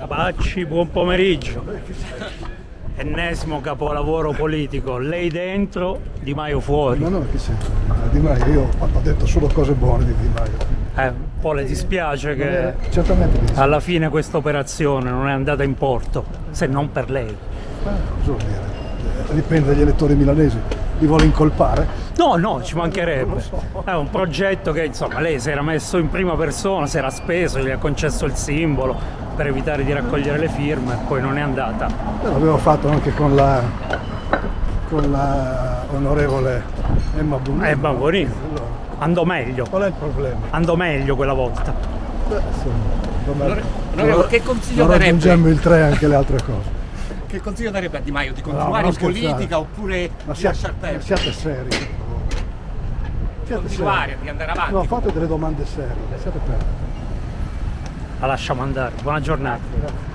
Bacci, buon pomeriggio. Ennesimo capolavoro politico, lei dentro, Di Maio fuori. Ma no, che c'è? Di Maio, io ho detto solo cose buone di Maio. Un po' le dispiace che Certamente alla fine questa operazione non è andata in porto, se non per lei. cosa vuol dire? Dipende dagli elettori milanesi, li vuole incolpare? No, ci mancherebbe. È un progetto che insomma lei si era messo in prima persona, si era speso, gli ha concesso il simbolo per evitare di raccogliere le firme e poi non è andata. L'avevo fatto anche con la onorevole Emma Bonino. Bonino. Allora, Andò meglio. qual è il problema? Andò meglio quella volta. Onorevole, che consiglio non darebbe? raggiungiamo il 3 anche le altre cose. Che consiglio darebbe a Di Maio? Di No, continuare non in scherzare. politica oppure Ma di lasciar siate perdere? seri, per favore. Siate Continuare, seri. di andare avanti. No, fate delle domande serie, lasciate perdere. La lasciamo andare. Buona giornata. Grazie.